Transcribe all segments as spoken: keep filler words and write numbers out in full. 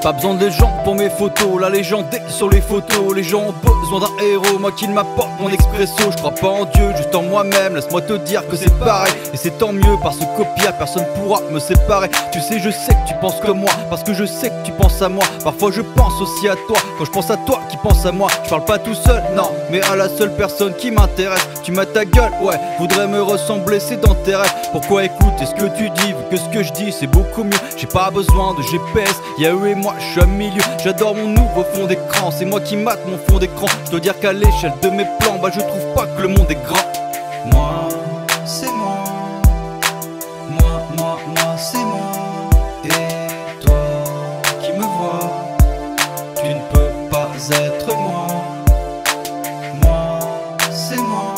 Pas besoin de légende pour mes photos, la légende est sur les photos. Les gens ont besoin d'un héros, moi qui m'apporte mon expresso. Je crois pas en Dieu, juste en moi-même, laisse-moi te dire que c'est pareil. Et c'est tant mieux, parce que copier, personne pourra me séparer. Tu sais, je sais que tu penses comme moi, parce que je sais que tu penses à moi. Parfois je pense aussi à toi, quand je pense à toi qui pense à moi. Je parle pas tout seul, non, mais à la seule personne qui m'intéresse. Tu m'as ta gueule, ouais, voudrais me ressembler, c'est dans tes rêves. Pourquoi écouter ce que tu dis, vu que ce que je dis c'est beaucoup mieux. J'ai pas besoin de G P S, y'a eux et moi, je suis à milieu. J'adore mon nouveau fond d'écran, c'est moi qui mate mon fond d'écran. Je dois dire qu'à l'échelle de mes plans, bah je trouve pas que le monde est grand. Moi, c'est moi. Moi, moi, moi, c'est moi. Et toi qui me vois, tu ne peux pas être moi. Moi, c'est moi.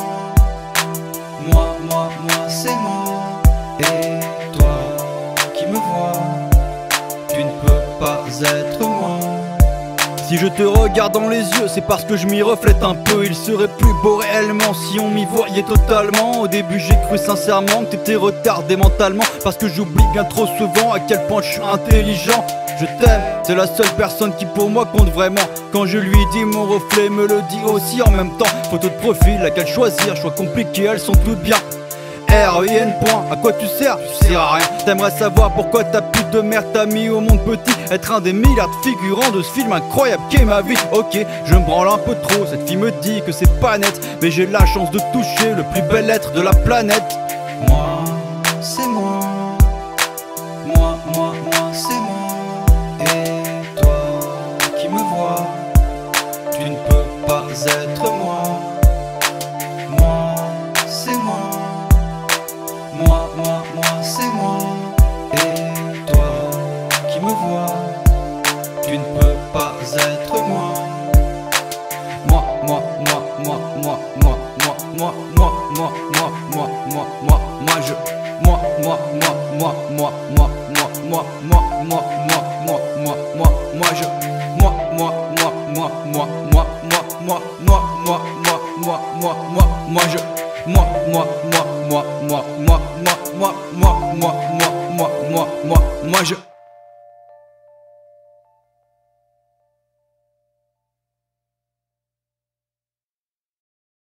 Moi, moi, moi, c'est moi. Et toi qui me vois, tu ne peux pas être moi. Si je te regarde dans les yeux, c'est parce que je m'y reflète un peu. Il serait plus beau réellement si on m'y voyait totalement. Au début j'ai cru sincèrement que t'étais retardé mentalement, parce que j'oublie bien trop souvent à quel point je suis intelligent. Je t'aime, c'est la seule personne qui pour moi compte vraiment. Quand je lui dis, mon reflet me le dit aussi en même temps. Photo de profil, laquelle choisir, choix compliqué, elles sont toutes bien. R I N point, à quoi tu sers? Tu sers à rien. T'aimerais savoir pourquoi ta pute de merde t'a mis au monde petit. Être un des milliards de figurants de ce film incroyable qu'est ma vie. Ok, je me branle un peu trop, cette fille me dit que c'est pas net, mais j'ai la chance de toucher le plus bel être de la planète. Moi, c'est moi. Moi, moi, moi, c'est moi. Et toi qui me vois, tu ne peux pas être moi. Moi, c'est moi. Moi, moi, moi, c'est moi. Et toi qui me vois, tu ne peux pas être moi. Moi, moi, moi, moi, moi, moi, moi, moi, moi, moi, moi, moi, moi, moi, moi, je. Moi, moi, moi, moi, moi, moi, moi, moi, moi, moi, moi, moi, moi, moi, moi, je. Moi, moi, moi, moi, moi, moi, moi, moi, moi, moi, moi, moi, moi, moi, moi, je. Moi, moi, moi, moi, moi, moi, moi, moi, moi, moi, moi, moi, moi, moi, moi, je.